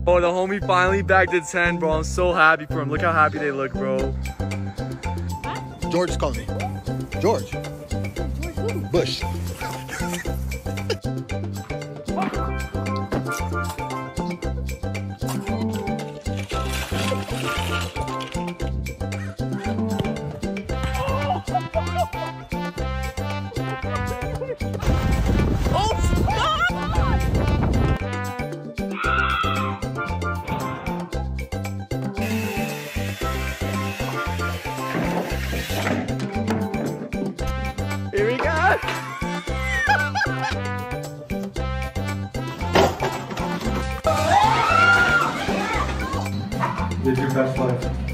Oh, the homie finally bagged the 10, bro. I'm so happy for him. Look how happy they look, bro. George is calling me. George. Bush. Here we go. Live your best life.